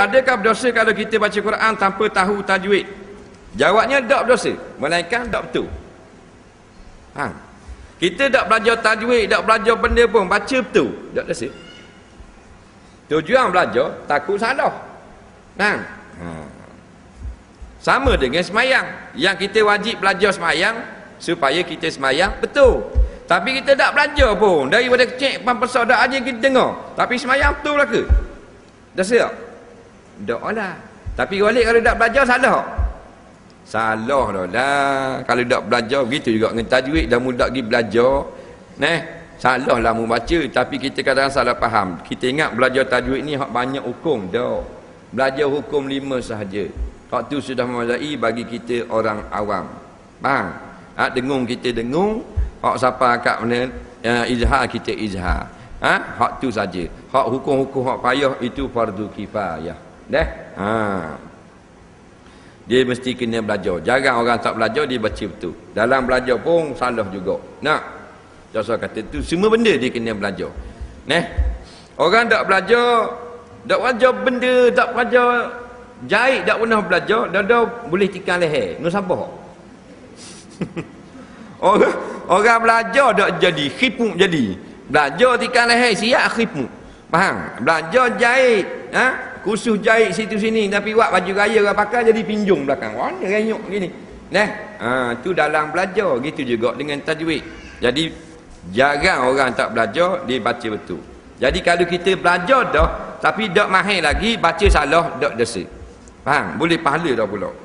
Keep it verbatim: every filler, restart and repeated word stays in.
adakah berdosa kalau kita baca Quran tanpa tahu tajwid? Jawabnya tak berdosa, melainkan tak betul. Ha. Kita tak belajar tajwid, tak belajar benda pun, baca betul, tak berdosa. Tujuan belajar takut salah. Ha. Ha. Sama dengan semayang. Yang kita wajib belajar semayang supaya kita semayang betul. Tapi kita tak belajar pun. Daripada kecil pampasal dak aja kita dengar. Tapi semayang betul lah ke? Dosa tak? Tak lah. Tapi balik kalau tak belajar salah tak? Salah dah lah. Kalau tak belajar begitu juga dengan tajwid dah mudah pergi belajar. Nah, salah lah membaca tapi kita kadang-kadang salah faham. Kita ingat belajar tajwid ni hak banyak hukum dah. Belajar hukum lima sahaja. Hak tu sudah memadai bagi kita orang awam. Faham? Ha, dengung kita dengung, hak siapa kat mana ya, izhar kita izhar. Ha, hak tu saja. Hak hukum-hukum hak payah itu fardu kifayah. Dah? Ha. Dia mesti kena belajar. Jarang orang tak belajar dia baca betul. Dalam belajar pun salah juga. Nak. Jasa kata tu semua benda dia kena belajar. Nah. Orang tak belajar, tak belajar benda, tak belajar jahit, tak pernah belajar, dah boleh tikam leher. Nu siapa? orang orang belajar tak jadi, khipuk jadi. Belajar tikam leher siap khipuk. Faham? Belajar jahit, ha? Khusus jahit situ sini tapi buat baju raya orang pakai jadi pinjung belakang. Mana renyuk gini. Nah, ha, tu dalam belajar gitu juga dengan tajwid. Jadi jarang orang tak belajar dia baca betul. Jadi kalau kita belajar dah tapi tak mahir lagi baca salah tak dosa. Faham? Boleh pahala dah pula.